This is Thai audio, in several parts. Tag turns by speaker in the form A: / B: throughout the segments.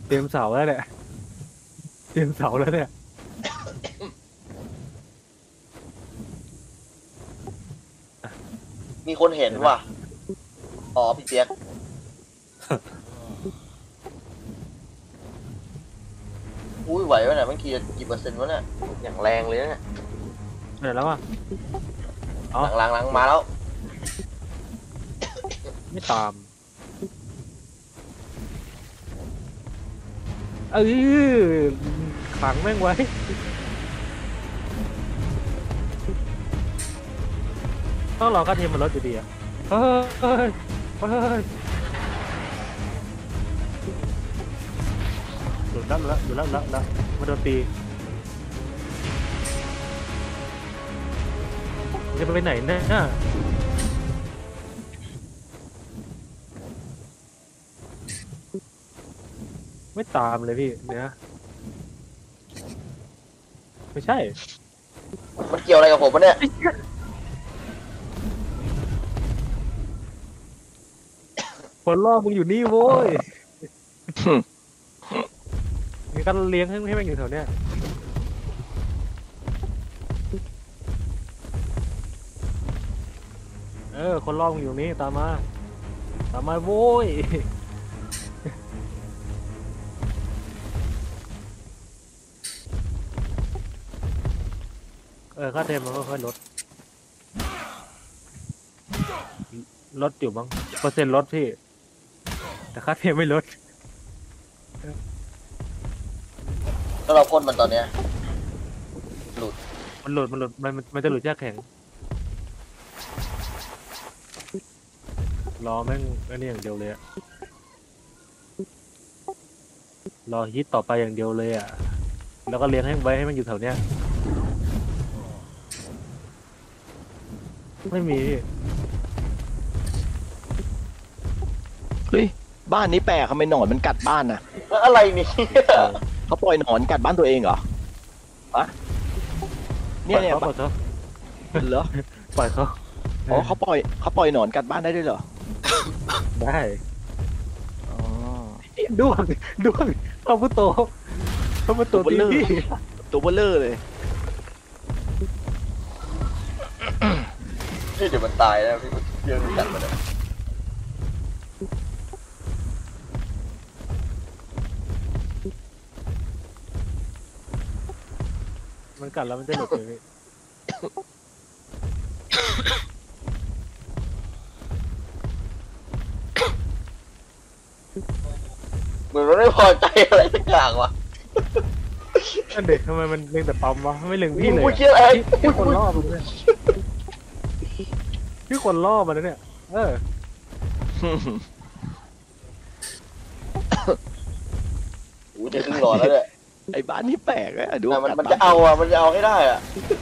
A: เตรียมเสาแล้วเนี่ยเตรียมเสาแล้วเนี่ย
B: มีคนเห็นว่ะอ๋อพี่เปียกอุ้ยไหววะเนี่ยมันกี่เปอร์เซ็นต์วะเนี่ยอย่างแรงเลยเนี่ย
A: เดี๋ยวแล้วอ่ะอ๋อ
B: หลังมาแล้ว
A: ไม่ตามเออขังแม่งไว้ต้องรอค่าเทมมันลดอยู่ดีอ่ะเฮ้ยเฮ้ยเฮ้ยหลุดแล้วหลุดแล้วมาโดนตีจะไปไหนเนี่ยไม่ตามเลยพี่เนี่ยไม่ใช่
B: มันเกี่ยวอะไรกับผมวะเนี่ย
A: คนล่อมึงอยู่นี่โว้ยมีการเลี้ยงให้มันอยู่แถวเนี้ยคนล่อมึงอยู่นี่ตามมาโว้ยค่าเทมมันค่อยๆลดอยู่บ้างเปอร์เซ็นต์ลดพี่แต่ค่าเทมไม่ลด
B: แล้วเราพ่นมันตอนเนี้ยหลุด
A: มันจะหลุดยากแข็งรอแม่งอันนี้อย่างเดียวเลยอะรอฮิตต่อไปอย่างเดียวเลยอะแล้วก็เลี้ยงให้ไว้ให้มันอยู่แถวเนี้ยไม่มี
C: เฮ้ยบ้านนี้แปลกทำไมหนอนมันกัดบ้านน่ะ
B: แล้วอะไรนี่
C: เขาปล่อยหนอนกัดบ้านตัวเองเหรออะเนี่ย
A: ปล่อยเขา
C: เหรอ
A: ปล่อยเขา
C: อ๋อเขาปล่อยหนอนกัดบ้านได้ด้วยเหรอ
A: ได้
C: อ๋อ
A: ด้วงเอาพุโตตีพี่
C: ตัวเบลเลอร์เลย
B: เดี๋ยวมันตายแล้วพี่เดี๋ยวมันกัดมันเลย
A: มันกัดแล้วมันจะหลุดเลยพี่
B: เหมือนมันไม่พอใจอะไรสักอย่างวะ
A: นั่นเด็กทำไมมันเล็งแต่ปั๊มวะไม่เล็งพี่เลย
B: อุ้ยเชี่ยอะไร
A: พี่คนล่อมันเนี่ยพี่คนล่อมันนะเนี่ย
B: อุ้ยจะครึ่งหลอดแล้วเนี่ย
C: ไอ้บ้านนี้แปลกอะดู
B: มันจะเอาอ่ะมันจะเอาให้ได้อ่ะ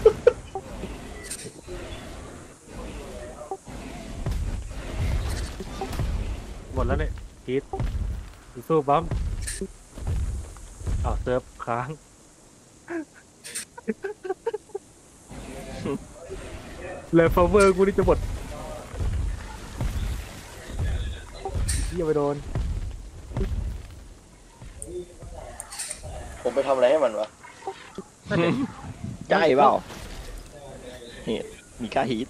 A: หมดแล้วเนี่ยฮิตสู้ปั๊มอ้าวเซิร์ฟค้างเลยฟอร์เวอร์กูนี่จะหมดอย่าไปโดน
B: ผมไปทำอะไรให้มันวะ
A: นั่นเด็ก
C: ใกล้เปล่าเฮ้มีกล้าฮีท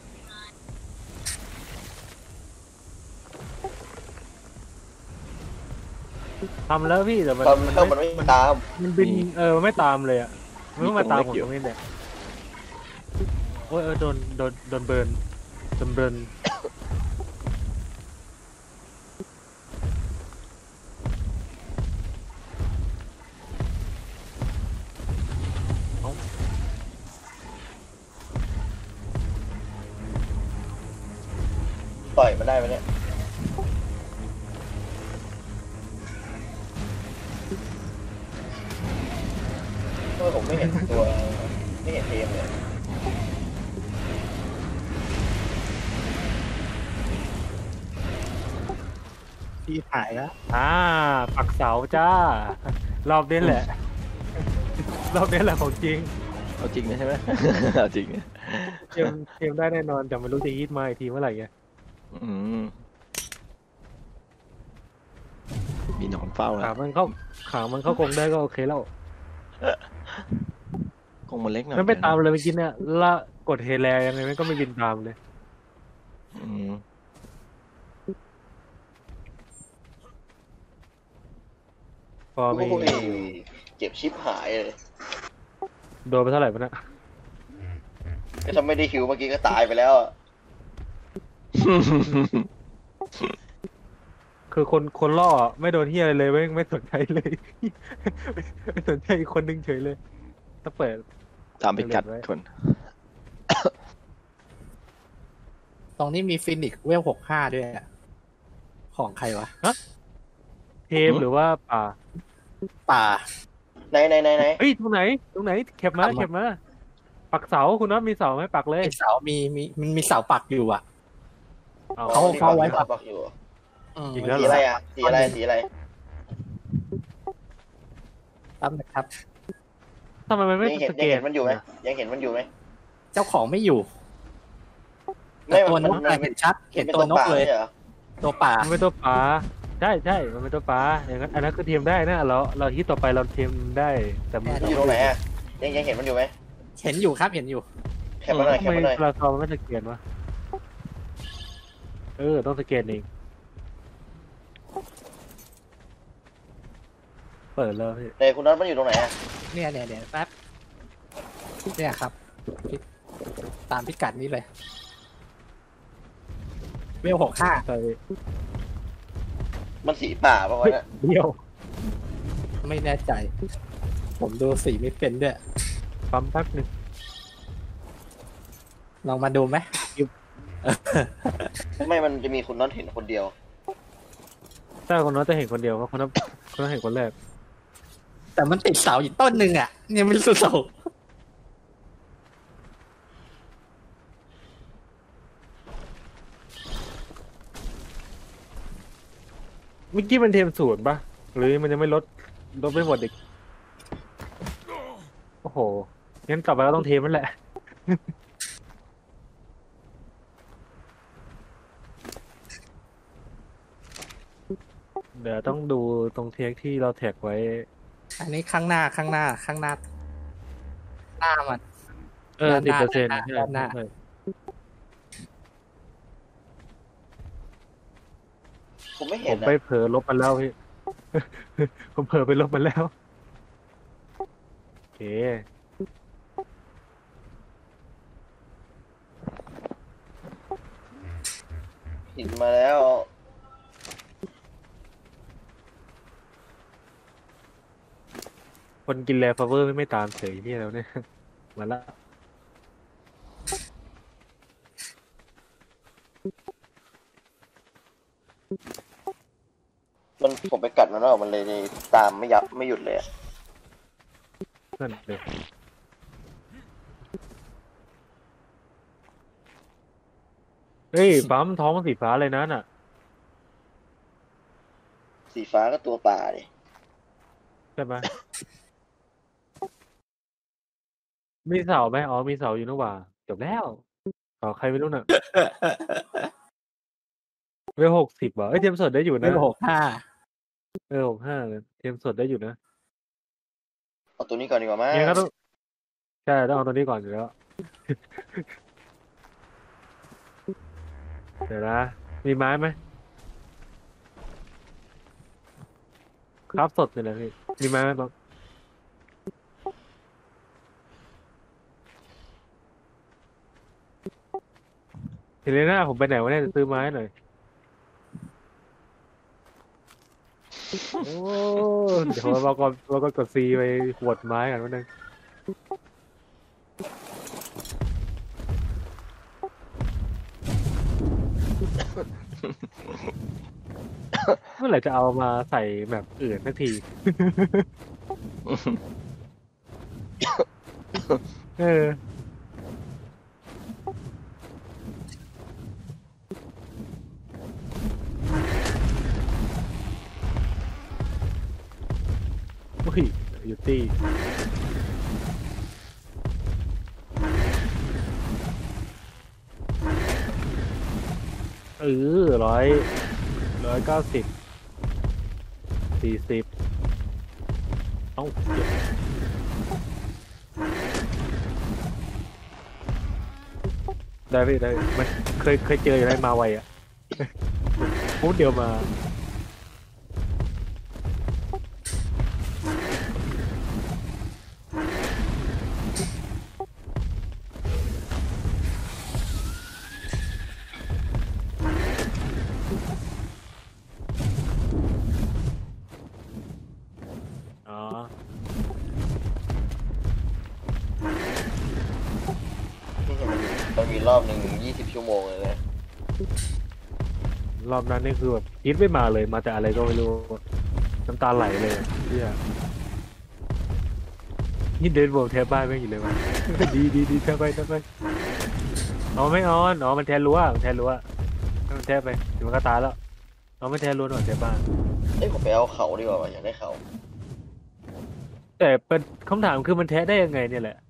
A: ทำแล้วพี่แต่มัน
B: ทำแล้วมันไม่ตาม
A: มันบินมันไม่ตามเลยอ่ะมันไม่มาตามผมตรงนี้เนี่ยโอ้ยโดนเบิร์นเอ้า
B: ต่อยมันได้ไหมเนี่ยทำไมผมไม่เห็นตัวไม่เห็นเทมเลย
D: พี่หายแล้ว
A: ปักเสาจ้ารอบนี้แหละรอบนี้แหละของจริง
C: เอาจริงนะใช่ไหม เอาจริงนะ
A: เกมได้แน่นอนแต่ไม่รู้จะฮิตมาอีกทีเมื่อไหร่ไง
C: อืมมีมีหนอนเฝ้า
A: ขา
C: นะ
A: มันเข้าขามันเข้ากรงได้ก็โอเคแล้ว
C: กรงมันเล็กหน่อย
A: มันไม่ตามเลยเมื่อกี้เนี่ยละกดเฮแลยังไงมันก็ไม่บินตามเลย
C: อืม
A: พอ
B: โอ้
A: มี
B: ยเจ็บชิบหายเลย
A: โดนไปเท่าไหร่ปะเนี่ย
B: ก็ถ้าไม่ได้คิวเมื่อกี้ก็ตายไปแล้วอะ
A: คือคนล่อไม่โดนเฮียอะไรเลยไม่สนใจเลย ไม่สนใจอีกคนนึงเฉยเลย ถ้าเปิด
C: ตามไปกัดคน
D: ตรงนี้มีฟินิกซ์เวล65ด้วยอะของใครวะ
A: เทมหรือว่าป่า
D: ป่า
B: ไหน
A: เฮ้ยตรงไหนเข็บมาปักเสาคุณน็อตมีเสาไหมปักเลย
D: ไอเสามันมีเสาปักอยู่อ่ะ
A: เอา
D: เขาไว้
B: ปักอยู่
A: อีกแล้ว
B: สี
A: เหร
B: อะไร
A: อ
B: อ่ะสีอะไร
D: ตั้มนะครับ
A: ทำไมมันไม่
B: ยังเห็น
A: สเกต
B: มันอยู่ไหมยังเห็นมันอยู่ไหม
D: เจ้าของไม่อยู่
B: ไม่
D: แต่ตัวนกอะเห็นชัด เห็นตัวนกเลย
B: เหรอ
D: ตัวป่า
A: มันเป็นตัวป่าใช่มันเป็นตัวป่าอย่างนั้นอันนั้นคือเทียมได้นะเราที่ต่อไปเราเทียมได้แต่มัน
B: มันอยู่ตรงไหนอ่ะยังเห็นมันอยู่ไหม
D: เห็นอยู่ครับเห็นอยู่
B: แคปมาหน่อย
A: ทำไม
B: แคปมาหน่อย
A: เราทอมันไม่สเกตวะต้องสเกตเองเปิดแล้วพี่
B: เนยคุณน็อตมันอยู่ตรงไหนอ่ะ
D: เนี่ยแป๊บเนี่ยครับ ตามพิกัดนี้เลย เวล65
A: ใส่
B: มันสีป่าปะวะ
A: เฮ้ย
B: เนี่ย
A: เดียว
D: ไม่แน่ใจ ผมดูสีไม่เป็นด้วย
A: ปั๊มพักหนึ่ง
D: ลองมาดูไหม
B: ไม่มันจะมีคุณน็อตเห็นคนเดียว
A: ถ้าคนนั้นจะเห็นคนเดียวเพราะคนนั้นเห็นคนแรก
D: แต่มันติดเสาอีกต้นหนึ่งอ่ะเนี่ยไม่รู้เสา
A: เมื่อกี้มันเทมศูนย์ปะหรือมันยังไม่ลดไม่หมดอีกโอ้โหงั้นต่อไปก็ต้องเทมมันแหละ เดี๋ยวต้องดูตรงเทคที่เราแท็กไว้
D: อันนี้ข้างหน้าหน้ามัน
A: 10%
D: ด้านหน้า
A: ใช่
B: ผมไม่
A: ผ
B: เห็น
A: ม
B: นะ
A: ไปเผลอลบมันแล้วพี่ ผมเผลอไปลบมันแล้ว โอเค
B: หินมาแล้ว
A: คนกินแลฟาเวอร์ไม่ตามเฉยที่แล้วเนี่ย มาละ
B: ผมไปกัดมันแล้วมันเลยตามไม่หยุดเลยอะ
A: นั่นเลยเฮ้ยปั๊มท้องมันสีฟ้าเลยนะน่ะ
B: สีฟ้าก็ตัวป่าดิ
A: ใช่ไหม มีเสาไหมอ๋อมีเสาอยู่นะหว่าจบแล้วต่อใครไม่รู้น่ะ เวล60เหรอเทียมสดได้อยู่
D: เว
A: นะ
D: ล65
A: 65เลยเทียมสดได้อยู่นะ
B: เอาตัวนี้ก่อนดีกว่ามั้ง
A: งั้นก็ต้องใช่ต้องเอาตัวนี้ก่อนอยู่แล้ว เดี๋ยวนะมีไม้ไหมครับสดเลยนะพี่มีไม้ไหมบ้างเฮเลน่าผมไปไหนวะเนี่ยจะซื้อไม้หน่อยโอ้เดี๋ยวเราก็กดซีไปขวดไม้กันวันนึงเมื่อไหร่จะเอามาใส่แบบอื่นสักที เอออุ้ยยูตี้190 40เอ้าเดี๋ยวได้พี่ได้มันเคยเจออะไรมาไวอ่ะพูดเดียวมาอ๋อ
B: มันมีรอบหนึ่ง20 ชั่วโมงเลยนะ
A: รอบนั้นนี่คือแบบคิดไม่มาเลยมาแต่อะไรก็ไม่รู้น้ำตาไหลเลยเที่ยนี่เดินบวกแทบบ้านไม่อยู่เลยวะ ดีแทบไปอ๋อไม่ออนอ๋อมันแทนรั้วมันแทบไปถึงมันก็ตายแล้วเอาไม่แทนรั้วหน่อยแทบบ้าน
B: เอ้ยผมไปเอาเขาดีกว่าว่ะอยากได้เขา
A: แต่เป็นคำถามคือมันแท้ได้ยังไงเนี่ยแหละ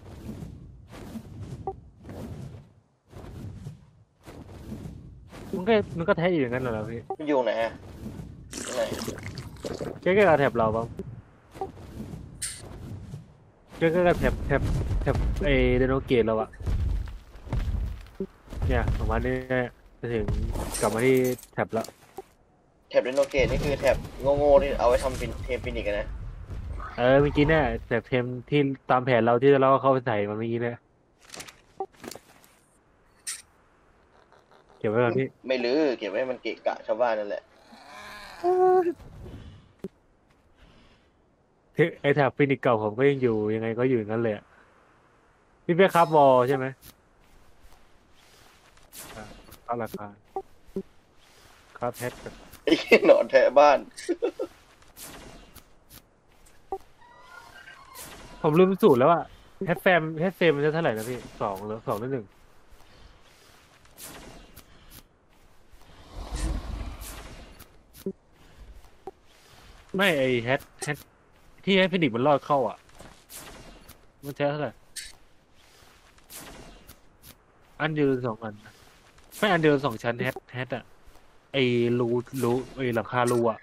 A: มันก็แท้อยู่อย่างนั้นเหรอพี่
B: มันอยู่ไหนฮะที่ไหน
A: ใกล้ๆกับแถบเราปะใกล้ๆกับแถบไอเดโนเกตเราอะเนี่ยประมาณนี้จะถึงกลับมาที่แถบแล้ว
B: แถบเรโนเกตนี่คือแถบโง่ๆที่เอาไว้ทำเป็นเทมฟินิกส์อะนะ
A: เมื่อกี้เนี่ยแถบเทมที่ตามแผนเราที่เราเข้าไปใส่มันเมื่อกี้เนี่ยเก็บไว้ก่อนพี่
B: ไม่ลื้อเก็บไว้ให้มันเกะกะชาวบ้านนั่นแหละ
A: ไอแถบฟินิกเก่าผมก็ยังอยู่ยังไงก็อยู่อย่างนั้นเลยอะพี่เปียครับวอลใช่ไหมเอาราคาครับแฮก
B: ไอ้หนอนแทะบ้าน
A: ผมลืมสูตรแล้วอะแฮทเฟมมันจะเท่าไหร่นะพี่2 หรือ 1ไม่ไอแฮทที่ให้ฟินิกมันรอดเข้าอ่ะมันใช้เท่าไหร่อันเดียวหรือ2 อันไม่อันเดียว2 ชั้นแฮทอะไอรูไอหลังคารูอะ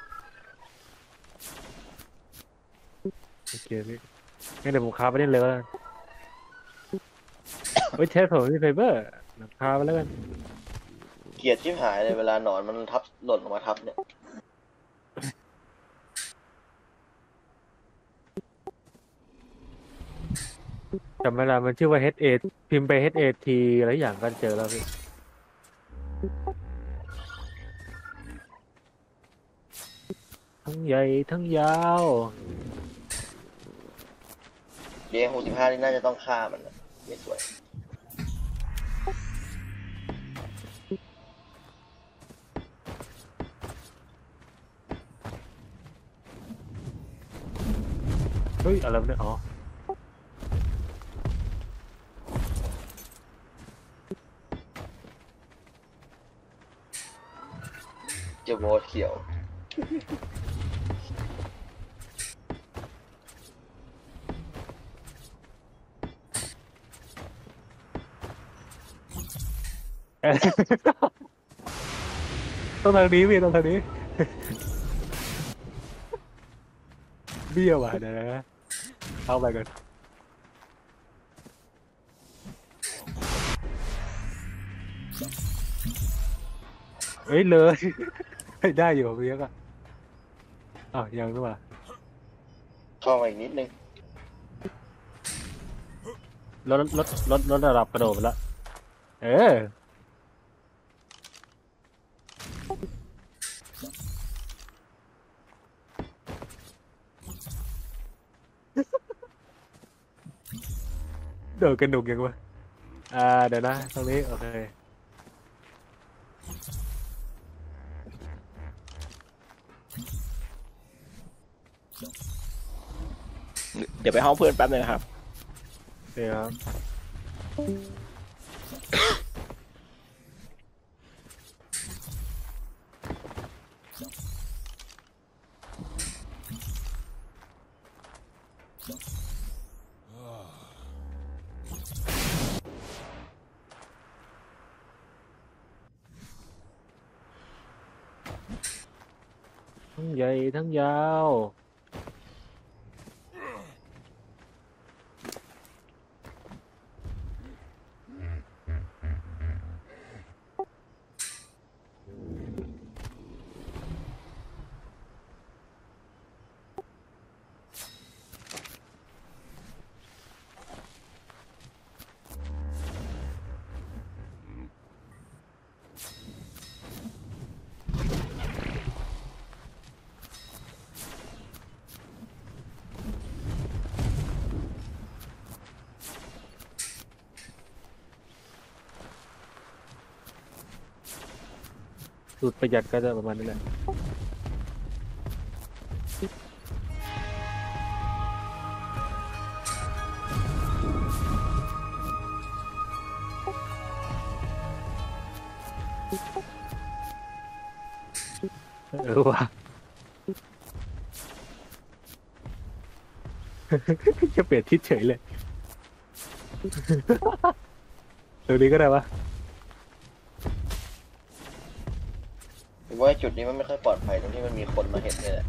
A: โอเคพี่งั้นเดี๋ยวผมคาไปเล่นเลยแล้วกันเฮ้ยแทสผมที่ไฟเบอร์หลังคาไปแล้วกัน
B: เกลียดชิบหายเลยเวลาหนอนมันทับหล่นลงมาทับเนี่ย
A: จำไม่ได้มันชื่อว่า HA พิมพ์ไป HAT อะไรอย่างกันเจอแล้วพี่ทั้งใหญ่ทั้งยาว
B: เดีย65นี่น่าจะต้องฆ่ามันนะไม่สวย
A: เฮ้ยอะไรวะเนี่ยอ๋อ
B: เจอโบสเขียว
A: ต้องทางนี้พี่ต้องทางนี้ เบี้ยวว่ะเดี๋ยวนะเข้าไปกันเฮ้ยเลย ได้อยู่พี่ก็อ้าวยังด้วยว่ะ
B: เข้ามาอีกนิดนึง
A: ลดระดับกระโดดไปแล้วเออโดดกระหนุกยังวะเดี๋ยวนะตรงนี้โอเค
C: เดี๋ยวไปห้องเพื่อนแป๊บนึงนะครับ
A: เดี๋ยวครับทั้งใหญ่ทั้งยาวสูตรประหยัดก็จะประมาณนี้แหละว่ะ จะเปลี่ยนทิศเฉยเลยตรงนี้ก็ได้ปะ
B: ผมว่าจุดนี้มันไม่ค่อยปลอดภัยตรงที่มันมีคนมาเห็นเลยแหละ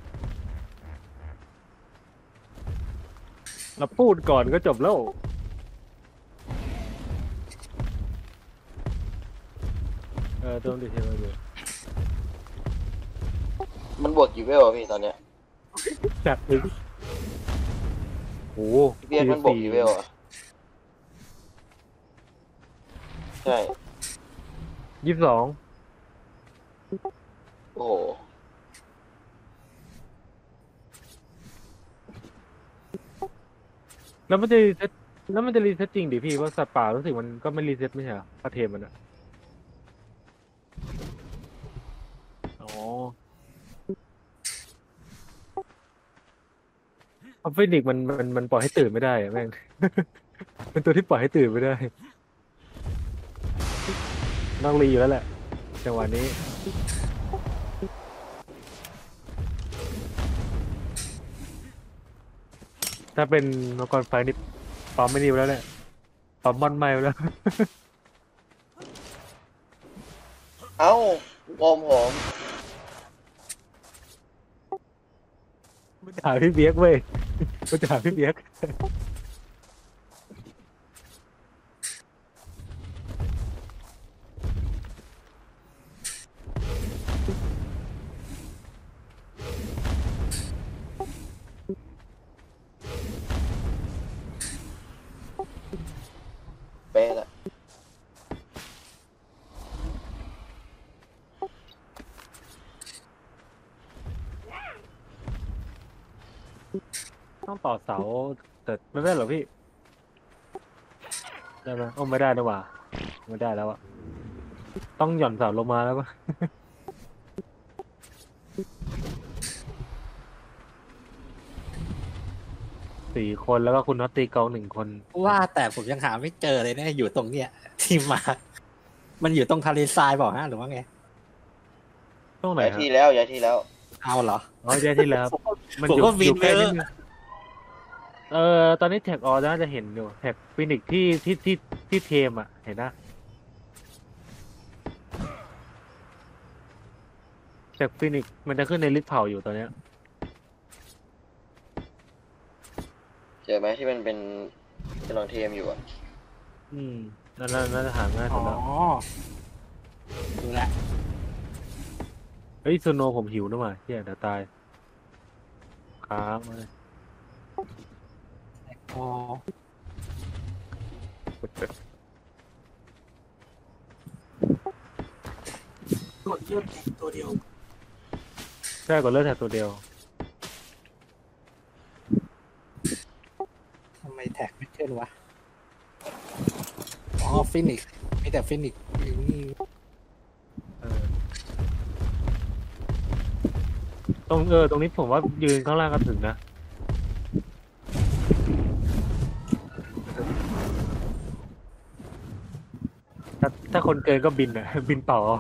A: เราพูดก่อนก็จบแล้วต้องดิเทลเลย
B: มันบวกกี่เวลอะพี่ตอนเนี้ย
A: จัดเลยโอ้โห
B: พี่เบียร์มันบวกกี่เวลอะใช่
A: 22
B: โอ้โห
A: แล้วมันจะรีเซ็ตแล้วมันจะรีเซ็ตจริงดิพี่เพราะสัตว์ป่ารู้สึกมันก็ไม่รีเซ็ตไม่ใช่เหรอพาเทมมันอะอ๋อเพราะฟินิกซ์มันปล่อยให้ตื่นไม่ได้อะแม่ง เป็นตัวที่ปล่อยให้ตื่นไม่ได้ต้องรีอยู่แล้วแหละจังหวะนี้ถ้าเป็นมังกรไฟนี่ปั๊มไม่ดีไปแล้วแหละปั๊มมอนไม่ไปแล้ว
B: เอ้าโอมผม
A: มันจะหาพี่เบียกเว้ยมันจะหาพี่เบียก
B: เป๊ะละ
A: ต้องต่อเสาแต่ไม่ได้หรอพี่ได้ไหมโอ้ไม่ได้นะว่ะไม่ได้แล้วอะต้องหย่อนเสาลงมาแล้วปะ 4 คนแล้วก็คุณน็อตตีกอง1 คน
D: ว่าแต่ผมยังหาไม่เจอเลยเนี่ยอยู่ตรงเนี้ยที่มา มันอยู่ตรงทะเลทรายเปล่าฮะหรือว่าไง
A: ตรงไหน
B: ย้าย
A: ครับ
B: ที่แล้วย้ายที่แล้ว
D: เอาเหรอ
A: อ๋อแย่ที่แล้วมัน
D: ผม
A: อยู่
D: ก็บิ
A: อน ยู่
D: ไป
A: ใกล้
D: เถ
A: นิ
D: อะ
A: ดนึงตอนนี้แท็กออน่าจะเห็นอยู่แท็กฟินิกที่เทมอ่ะเห็นนะแท็กฟินิกมันจะขึ้นในลิสต์เผาอยู่ตอนเนี้ย
B: เจอไหมที่มันเป็นกำลังเทมอยู่อะ
A: น่าจะหาง่าย
D: อ๋
A: สุ
D: อ
A: ดแล้ว
D: ดูแลว
A: เฮ้ยโซโนผมหิวนะว่ะเฮียเดี๋ยวตายค้างมาเลย
D: อ๋อ กดเลือดตัวเดียว
A: ใช่กดเลือดแท็กตัวเดียว
D: ทำไมแท็กไม่ขึ้นวะ อ๋อฟินิกซ์มีแต่ฟินิกซ์นี่
A: ตรงนี้ผมว่ายืนข้างล่างก็ถึงนะถ้าคนเกินก็บินอ่ะ บินเป่าเอา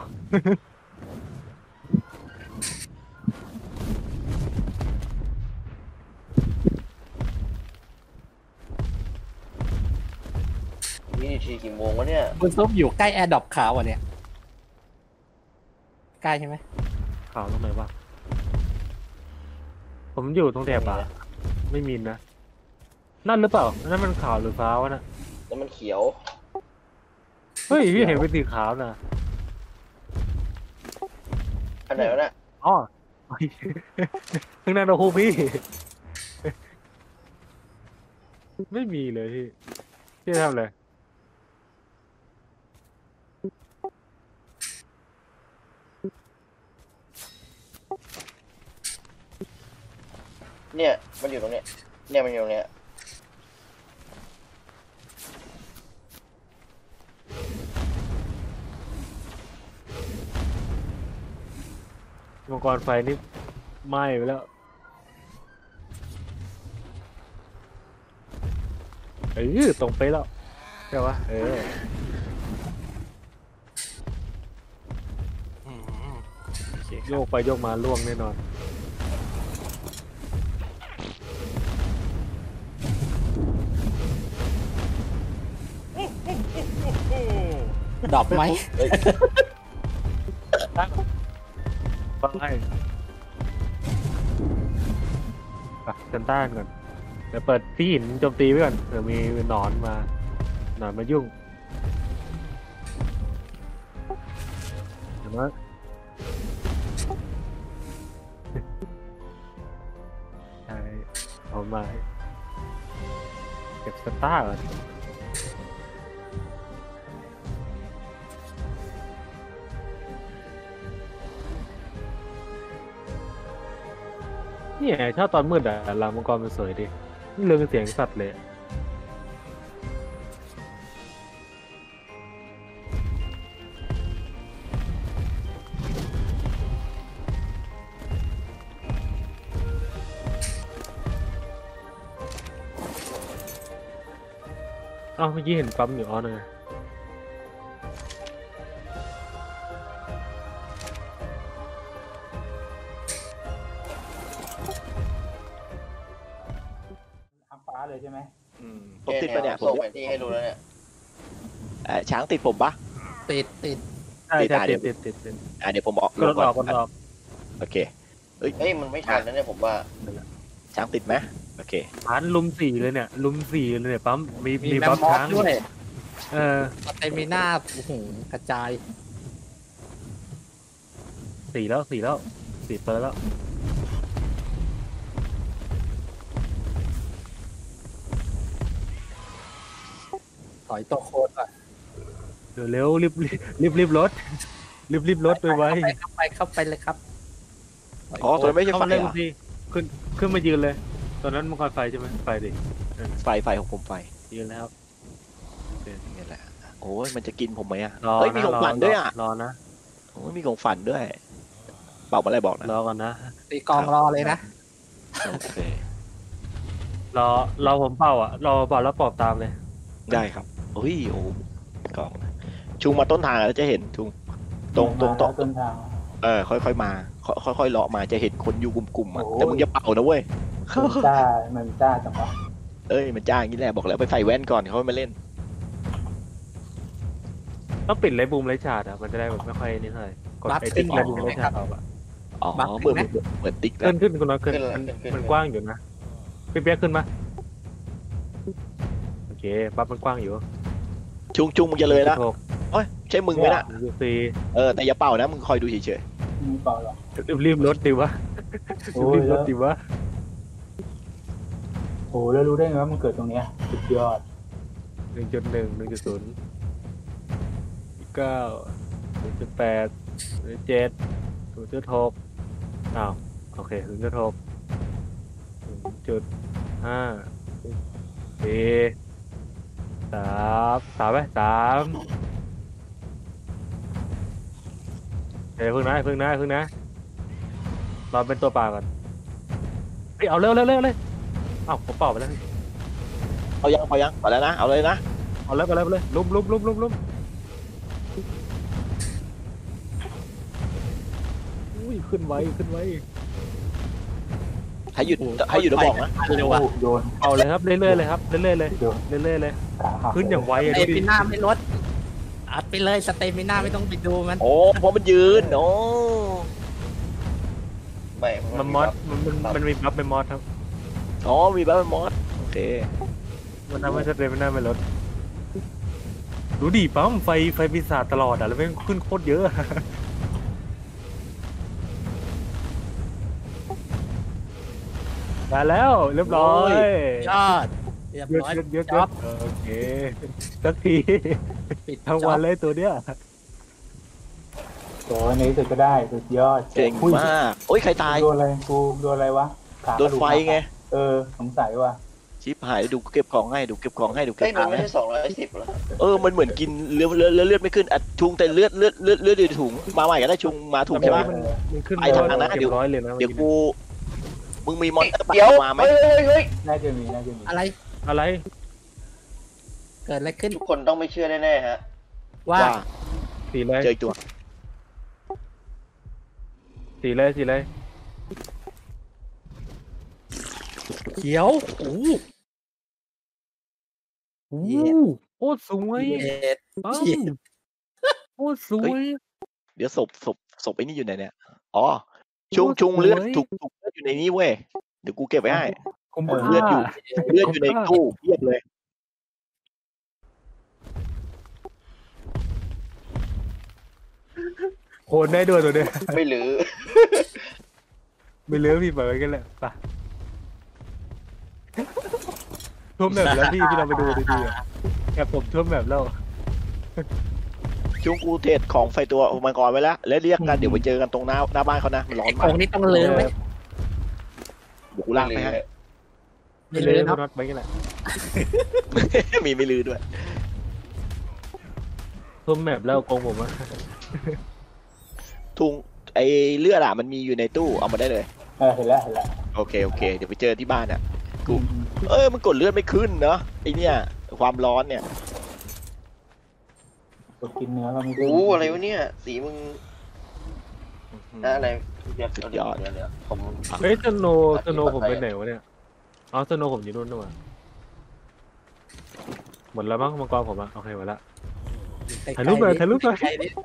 B: นี่ทีกี่โมงวะเนี่ย
D: คุณซุปอยู่ใกล้แอร์ดรอปขาวอ่ะเนี่ย ใกล้ใช่ไหม
A: ข่าวตรงไหนวะผมอยู่ตรงแถบป่าไม่มีนะนั่นหรือเปล่านั่นมันขาวหรือฟ้าวะน่ะ
B: แล้วมันเขียว
A: เฮ้ยพี่เห็นเป็นสีขาวน่ะ
B: อันไหนวะน่ะ
A: อ๋อข้างหน้าเราคู่พี่ ไม่มีเลยพี่ทำอะไร
B: เนี่ยมันอยู่ตรงเนี้ยเนี่ยมันอยู่ตรงเนี้ย
A: มังกรไฟนี่ไหม้ไปแล้วตรงไปแล้วใช่ปะ
D: โอเค
A: โยกไปโยกมาล่วงแน่นอน
D: ดรอปไหม
A: ไปเซนต้านก่อนเดี๋ยวเปิดที่หินโจมตีไว้ก่อนเผื่อมีหนอนมายุ่งเห็นไหมใช่เอามาเก็บสตาร์ก่อนเนี่ยชอบตอนมืดอ่ะลำมังกรมันสวยดินี่เรื่องเสียงสัตว์เลยเอ้าเมื่อกี้เห็นปั๊มอยู่อ๋อนั่นไง
E: อัพฟ้าเลยใช่ไหม
C: ผมติดปะเนี่ย
B: ส่งแผนที่ให้ดูแล้วเนี่ย
C: ช้างติดผมปะ
D: ติด
A: ใช่
C: ติด
A: ใช่
C: ตาเดี๋ยว
A: ติด
C: เดี๋ยวผมออก
A: กดออกกดออก
C: โอเค
B: เฮ้ยมันไม่ทันแล้วเนี่ยผมว่า
C: ช้างติดไหมโอเค
A: ฐานลุม4เลยเนี่ยลุม4เลยเนี่ยปั๊มมี
D: มีแมม
A: ปั๊ม
D: มอส
A: ช้าง
D: ด้วย
A: เออ
D: สเตมิน่าโอ้โหกระจาย
A: 4แล้ว4เปิดแล้ว
D: ถอยตัวโค้ดก่อน
A: เดี๋ยวเร็วรีบรถรีบรถไปไว้
D: เข้าไปเลยครับ
C: อ๋อตัวนั้นไม่ใช่
A: เข้า
C: ไฟ
A: มาเลย
C: เหร
A: คุ
C: อ
A: ณพี่ขึ้นมายืนเลยตอนนั้นมังกรไฟใช่ไหมไฟดิ
C: ไฟของผมไฟ
A: ยืนแล้ว
C: นี่แหละโอ้ยมันจะกินผมไหมอ่ะ
A: รอ
C: เฮ้ยมี
A: นะ
C: ของฝันด้วยอ่ะ
A: รอนะ
C: โอ้ยมีของฝันด้วยบอกมาอะไรบอกนะ
A: รอก่อนนะ
D: ตีกองรอเลยนะ
C: โอเค
A: รอผมเป่าอ่ะรอเป่าแล้วปอบตามเลย
C: ได้ครับโอ้ยโอ้กล่องชุงมาต้นทางแล้วจะเห็นชุงตรง
E: ต้นทาง
C: ค่อยๆมาค่อยๆเลาะมาจะเห็นคนอยู่กลุ่มๆอ่ะ
E: โอ้ย
C: แต่มึงอย่าเป่านะเว้ย
E: มันจ้าจังวะ
C: เอ้ยมันจ้างอย่างนี้แหละบอกแล้วไปใส่แว่นก่อนเขามาเล่น
A: ต้องปิดไรบูมไรชาร์ดอ่ะมันจะได้แบบไม่ค่อยนี่เท่าไหร่กด
D: บัฟ
A: ไอ้
D: ขึ้
A: ติ๊
D: น
A: กไรบูมไรชาร์ดออกอ่ะ
C: อ๋อ
D: บัฟ
C: เหมือน
D: ไหม
C: เหมือนติ๊ก
A: ขึ้นคุณน้อยขึ้นมันกว้างอยู่นะพี่เปียกขึ้นมาโอเคปั๊บมันกว้างอยู่
C: ชุงมึงจะเลยละ
A: ถูก
C: โอ้ยใช่มึงไหมล่ะ
A: สี่
C: แต่อย่าเป่านะมึงคอยดูเฉย
E: มีเปล่าหรอ
A: รีบรถดิวะ
E: โอ้ย
A: รีบรถดิวะ
E: โอ้แล้วรู้ได้ไงว่ามันเกิดตรงเนี้ยสุดยอด
A: 1.1 1.0 9 0.8 0.7 0.6อ้าวโอเค 0.6 0.5 4 3ไป3เฮ้ยพึ่งนะรอเป็นตัวเปล่าก่อนเฮ้ยเอาเร็วเลยเอ้าผมเป่าไปแล้ว
C: ๆเอายังเอาแล้วนะเอาเลยนะ
A: เอาเลยไปเลยลุมอุ้ยขึ้นไว
C: ให้หยุดแล้วบอกนะ
D: เร็วอ่ะ
E: โดน
A: เอาเลยครับเรื่อยๆเลยครับเรื่อยๆเลย
E: โดน
A: เรื่อยๆเลย
E: ขาหัก
A: ขึ้นอย่างไว
D: ส
A: อะ
D: เต
A: ดูดิ
D: มิน่าไม่ลดอัดไปเลยสเตมิน่าไม่ต้องไปดูมัน
C: โอ้เพราะมันยืนโอ้
B: ไม่
A: มันมอสมันมีบัฟเป็นมอสครับ
C: อ๋อมีบ้านมอสโอเค
A: มันทำให้สเตรมิน่าไม่ลดดูดิปั๊มไฟปีศาจตลอดอ่ะแล้วไม่งขึ้นโคตรเยอะอะได้แล้วเรียบร้อย
D: ยอดเรียบ
A: เยอะ
D: ร้อย
A: เยอะ
D: จ๊อบ
A: โอเคสักที
D: ปิด
A: ทั้ง
D: จ๊
A: วั
D: อน บ
A: เลยตัวเนี้ย
E: โอ้ยในที่สุดก็ได้สุดยอด
C: เก่ง
E: อุ้ย
C: มากโอ้ยใครตาย
E: โดนอะไรกูโดนอะไรวะขา
C: โดนไฟไง
E: เออสงสัยว่ะ
C: ชิปหายดูเก็บของให้ดูเก็บของให้ดูเก็
B: เฮ้
C: บ
B: ย
C: ข
B: มั
C: อน ง
B: ไม่
C: ให้
B: ใช่210หรอ
C: มันเหมือนกินเลือดไม่ขึ้นอัดชุงแต่เลือดอยู่ในถุงมาใหม่ก็ได้ชุงมาถูกใช่ปะ
A: มันขึ้น
C: ไปทางนั้นนะ
A: เก็
C: เดี๋ยว
A: บร้อยเลยนะ
C: เดี๋ยวกูมึงมีมอนเตอร์
B: เดี๋ยว
C: มาไหม
B: เฮ้ย
E: น่าจะมี
D: อะไร
A: อะไร
D: เกิดอะไรขึ้น
B: ทุกคนต้องไม่เชื่อแน่ๆฮะ
D: ว่า
C: ว่า
A: สีเลย
C: เจออีกตัว
A: สีเลยสีเลย
D: เขียวโอ้โห
A: โอ้
D: เย็ด
A: โคตรสวย
D: เย็ด
A: ปั๊ม
D: เย็ด
A: โคตรสวย
C: เดี๋ยวศพไอ้นี่อยู่ไหนเนี่ยอ๋อชุงเลือดถูกเลือดอยู่ในนี้เว้ยเดี๋ยวกูเก็บไว้ให้
A: คุ้ม
C: เลือดอยู่ เลือดอยู่ในตู้เพียบเลย
A: โคนได้ด้วยตัวเนี้ย
B: ไม่หรือ
A: ไม่เลือกพี่เบิร์ดกันแหละไปท่วมแบบแล้วพี่เราไปดูดีๆอะแอบผมท่วมแบบแล้ว
C: ชุงกูเทรดของไฟตัวมังกรไว้แล้วแล้วเรียกกันเดี๋ยวไปเจอกันตรงหน้าบ้านเขานะมันร้อน
D: ไอ้
C: มาก
D: โงนี่ต้องเลืมไหม
C: เดี๋ยวกูลากไปให้
A: ไม่
D: ไม่
A: เลื
D: ลื
A: อ
D: ม
A: ก
D: ครับ
A: น็อตไปกันแหละ
C: มีไม่ลือด้วย
A: ท่วมแบบแล้วโกงผมอะ
C: ทุงไอเลือดอะมันมีอยู่ในตู้เอามาได้เลย
E: เห็นแล้ว
C: โอเคเดี๋ยวไปเจอที่บ้านอะมันกดเลือดไม่ขึ้นเนาะไอเนี่ยความร้อนเนี่ย
E: กดกินเนื้อก็ไม่
B: โอ้อะไรวะเนี่ยสีมึงอะไรเดี๋ยวผม
A: เฮ้ยสโนผมไปไหนวะเนี่ยอ๋อสโนผมอยู่นู่นนู่นหมดแล้วมั้งมังกรผมอะโอเคหมดละ ถ่ายรูปหน่อยถ่ายรูปหน่อย
D: ใกล้ๆดิ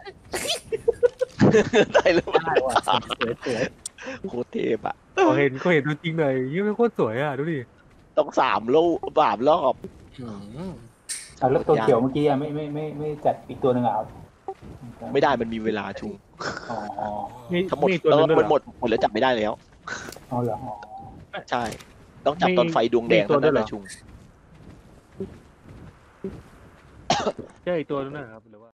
C: ได้หรือเปล่า
D: ได้ว่ะสวย
C: โคตรเทพอะ
A: ก็เห็นตัวจริงหน่อยยิ่งโคตรสวยอะดูดิ
C: ต้อง3 รอบ
D: ๆอืม
E: แล้วตัวเขียวเมื่อกี้ไม่จัดอีกตัวหนึ่งอ่ะ
C: ไม่ได้มันมีเวลาชุง
E: อ๋อ
A: มี
C: ทั้งหมด
A: มีตัวนึงด้วย
C: มัน
A: เหรอ
C: หมดแล้วจับไม่ได้แล้ว
E: เอาเหรอ
C: ใช่ ต้องจับตอนไฟดวงแดง
A: มีตัว
C: เท่า
A: ด้
C: นั้
A: วยเหรอ
C: นนะชุง
A: ใช่อีกตัวนึงนะครับหรือว่า